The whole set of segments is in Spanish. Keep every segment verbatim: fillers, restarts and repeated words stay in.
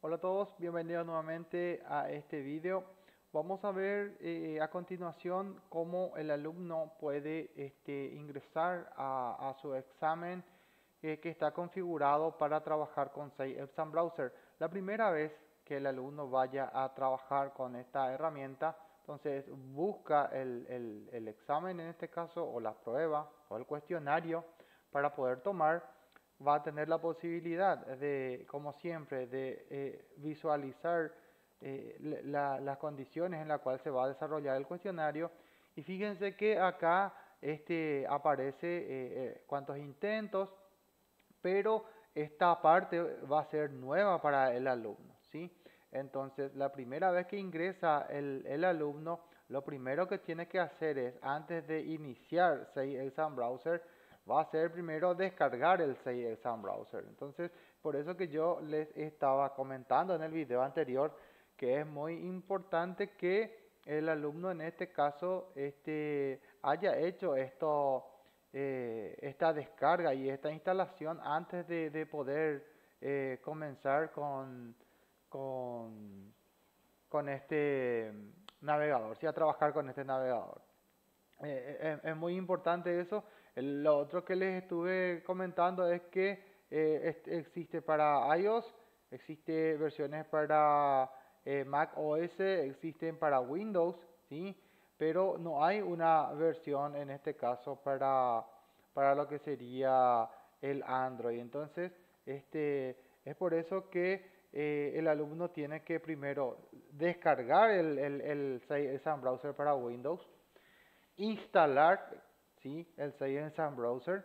Hola a todos, bienvenidos nuevamente a este video. Vamos a ver eh, a continuación cómo el alumno puede este, ingresar a, a su examen eh, que está configurado para trabajar con SEI Exam Browser. La primera vez que el alumno vaya a trabajar con esta herramienta, entonces busca el, el, el examen en este caso, o la prueba, o el cuestionario para poder tomar. Va a tener la posibilidad de, como siempre, de eh, visualizar eh, la- las condiciones en las cuales se va a desarrollar el cuestionario. Y fíjense que acá este, aparece eh, eh, cuántos intentos, pero esta parte va a ser nueva para el alumno, ¿sí? Entonces, la primera vez que ingresa el, el alumno, lo primero que tiene que hacer es, antes de iniciar SEI Exam Browser, va a ser primero descargar el SEI Exam Browser. Entonces, por eso que yo les estaba comentando en el video anterior que es muy importante que el alumno en este caso este, haya hecho esto, eh, esta descarga y esta instalación antes de, de poder eh, comenzar con, con, con este navegador, sí, a trabajar con este navegador. Eh, eh, es, es muy importante eso. El- lo otro que les estuve comentando es que eh, es- existe para iOS, existe versiones para eh, Mac O S, existen para Windows, ¿sí? Pero no hay una versión en este caso para, para lo que sería el Android. Entonces, este, es por eso que eh, el alumno tiene que primero descargar el, el, el, el Sam Browser para Windows, instalar, ¿sí?, el Science Browser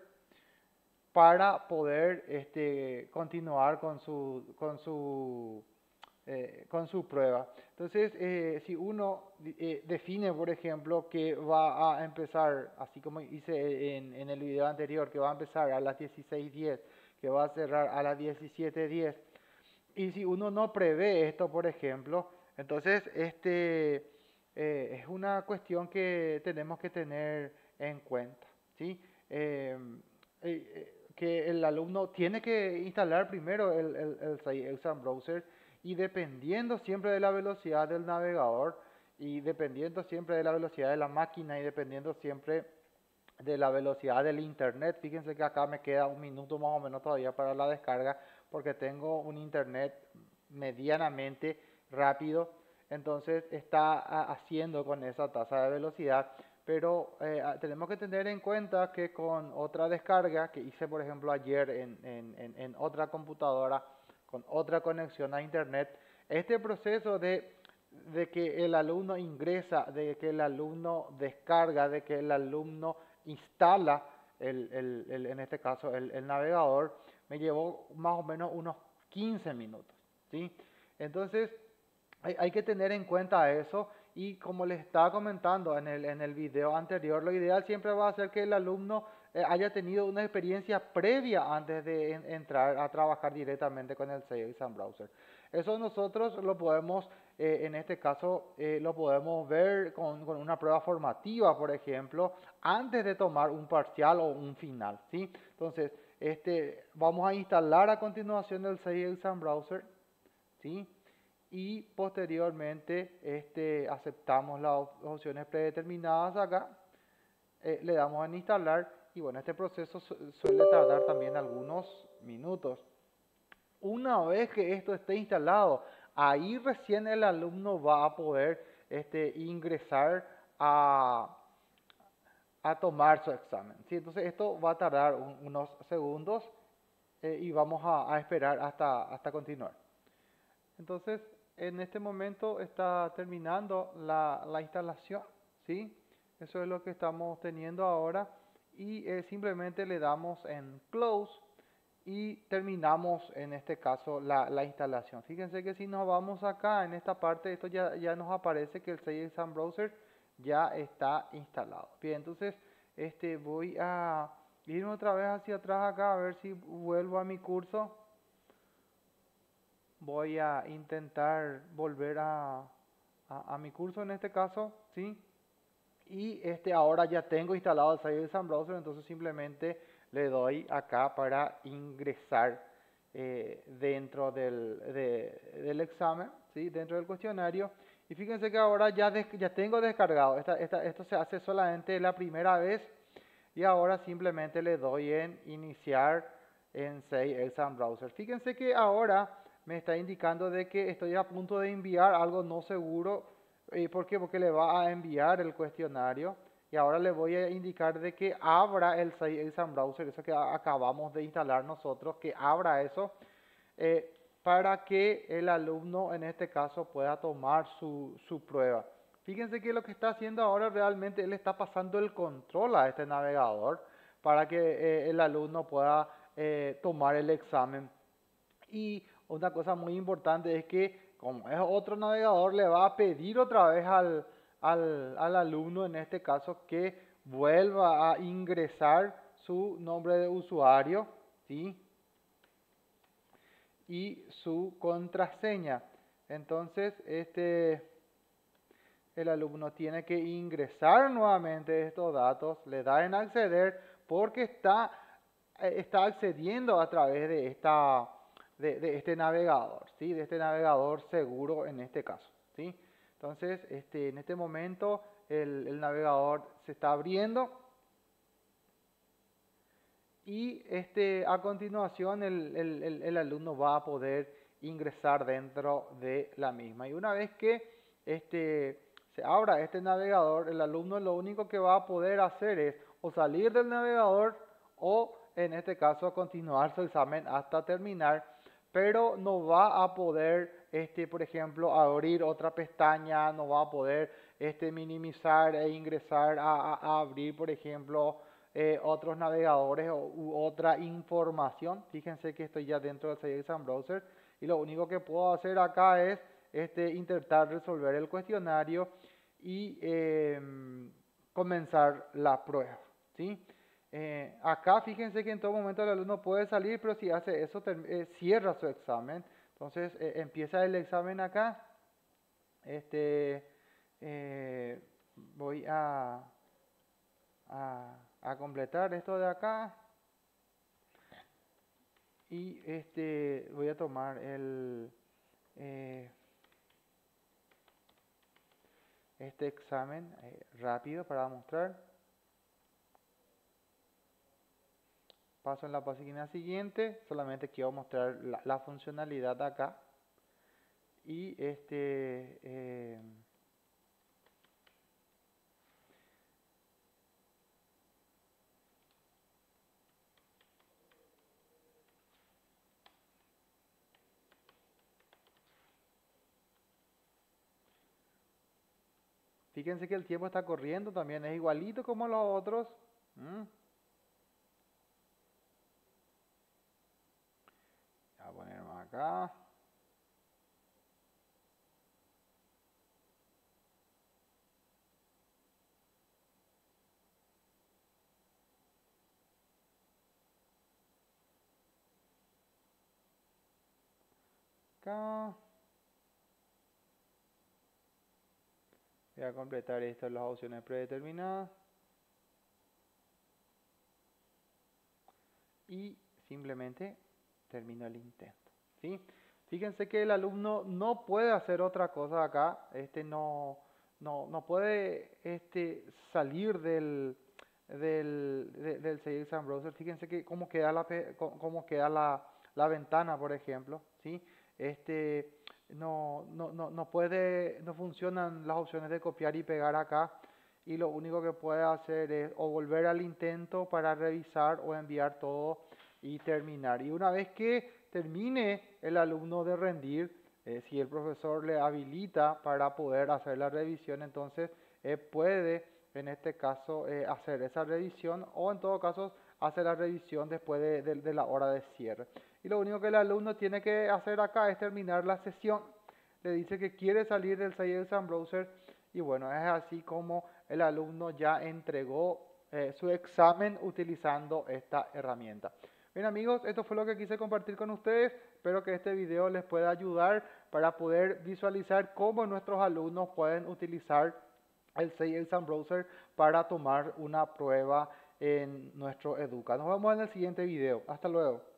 para poder este, continuar con su, con su, eh, con su prueba. Entonces, eh, si uno eh, define, por ejemplo, que va a empezar, así como hice en, en el video anterior, que va a empezar a las dieciséis diez, que va a cerrar a las diecisiete diez, y si uno no prevé esto, por ejemplo, entonces este eh, es una cuestión que tenemos que tener en cuenta, ¿sí? Eh, eh, eh, que el alumno tiene que instalar primero el, el, el SEI Exam Browser, y dependiendo siempre de la velocidad del navegador, y dependiendo siempre de la velocidad de la máquina, y dependiendo siempre de la velocidad del internet. Fíjense que acá me queda un minuto más o menos todavía para la descarga, porque tengo un internet medianamente rápido, entonces está haciendo con esa tasa de velocidad. Pero eh, tenemos que tener en cuenta que con otra descarga que hice, por ejemplo, ayer en, en, en, en otra computadora, con otra conexión a internet, este proceso de de que el alumno ingresa, de que el alumno descarga, de que el alumno instala, el, el, el, en este caso, el, el navegador, me llevó más o menos unos quince minutos, ¿sí? Entonces, hay, hay que tener en cuenta eso, y como les estaba comentando en el, en el video anterior, lo ideal siempre va a ser que el alumno eh, haya tenido una experiencia previa antes de en, entrar a trabajar directamente con el SEI Exam Browser. Eso nosotros lo podemos, eh, en este caso, eh, lo podemos ver con, con una prueba formativa, por ejemplo, antes de tomar un parcial o un final, ¿sí? Entonces, este, vamos a instalar a continuación el SEI Exam Browser, ¿sí? Y posteriormente este, aceptamos las opciones predeterminadas acá, eh, le damos en instalar, y bueno, este proceso su suele tardar también algunos minutos. Una vez que esto esté instalado, ahí recién el alumno va a poder este, ingresar a, a tomar su examen, ¿sí? Entonces esto va a tardar un, unos segundos, eh, y vamos a, a esperar hasta, hasta continuar. Entonces, en este momento está terminando la, la instalación, ¿sí? Eso es lo que estamos teniendo ahora, y eh, simplemente le damos en Close y terminamos en este caso la, la instalación. Fíjense que si nos vamos acá en esta parte, esto ya, ya nos aparece que el SEI Exam Browser ya está instalado. Bien, entonces este, voy a irme otra vez hacia atrás acá a ver si vuelvo a mi curso. Voy a intentar volver a, a, a mi curso en este caso, ¿sí? Y este, ahora ya tengo instalado el SEI Exam Browser, entonces simplemente le doy acá para ingresar eh, dentro del, de- del examen, ¿sí? Dentro del cuestionario. Y fíjense que ahora ya, des- ya tengo descargado. Esta, esta- esto se hace solamente la primera vez y ahora simplemente le doy en iniciar en Say Exam Browser. Fíjense que ahora me está indicando de que estoy a punto de enviar algo no seguro. ¿Y por qué? Porque le va a enviar el cuestionario y ahora le voy a indicar de que abra el Say Exam Browser, eso que a- acabamos de instalar nosotros, que abra eso eh, para que el alumno en este caso pueda tomar su, su prueba. Fíjense que lo que está haciendo ahora realmente él está pasando el control a este navegador para que eh, el alumno pueda eh, tomar el examen. Y una cosa muy importante es que como es otro navegador, le va a pedir otra vez al, al, al alumno, en este caso, que vuelva a ingresar su nombre de usuario, ¿sí? Y su contraseña. Entonces, este, el alumno tiene que ingresar nuevamente estos datos, le da en acceder porque está, eh, está accediendo a través de, esta, de, de este navegador, ¿sí? De este navegador seguro en este caso, ¿sí? Entonces, este, en este momento el, el navegador se está abriendo y este, a continuación el, el, el, el alumno va a poder ingresar dentro de la misma. Y una vez que este, se abra este navegador, el alumno lo único que va a poder hacer es o salir del navegador o en este caso continuar su examen hasta terminar, pero no va a poder, este, por ejemplo, abrir otra pestaña, no va a poder este, minimizar e ingresar a, a, a abrir, por ejemplo, eh, otros navegadores o, u otra información. Fíjense que estoy ya dentro del Say Exam Browser y lo único que puedo hacer acá es este, intentar resolver el cuestionario y eh, comenzar la prueba, ¿sí? Eh, acá fíjense que en todo momento el alumno puede salir, pero si hace eso eh, cierra su examen. Entonces eh, empieza el examen acá. Este, eh, voy a, a, a completar esto de acá y este voy a tomar el eh, este examen eh, rápido para mostrar. Paso en la página siguiente, solamente quiero mostrar la, la funcionalidad acá y este eh, fíjense que el tiempo está corriendo, también es igualito como los otros. ¿Mm? Voy a ponerme acá. Acá. Voy a completar estas las opciones predeterminadas. Y simplemente termino el intento, ¿sí? Fíjense que el alumno no puede hacer otra cosa acá, este no, no, no puede este, salir del, del, de- del Say Exam Browser. Fíjense que cómo queda la, pe- cómo cómo queda la, la ventana, por ejemplo, ¿sí? Este, no, no, no, no puede, no funcionan las opciones de copiar y pegar acá y lo único que puede hacer es o volver al intento para revisar o enviar todo y terminar. Y una vez que termine el alumno de rendir, eh, si el profesor le habilita para poder hacer la revisión, entonces eh, puede en este caso eh, hacer esa revisión o en todo caso hacer la revisión después de, de, de la hora de cierre. Y lo único que el alumno tiene que hacer acá es terminar la sesión. Le dice que quiere salir del Say Exam Browser y bueno, es así como el alumno ya entregó eh, su examen utilizando esta herramienta. Bien amigos, esto fue lo que quise compartir con ustedes. Espero que este video les pueda ayudar para poder visualizar cómo nuestros alumnos pueden utilizar el Say Exam Browser para tomar una prueba en nuestro Educa. Nos vemos en el siguiente video. Hasta luego.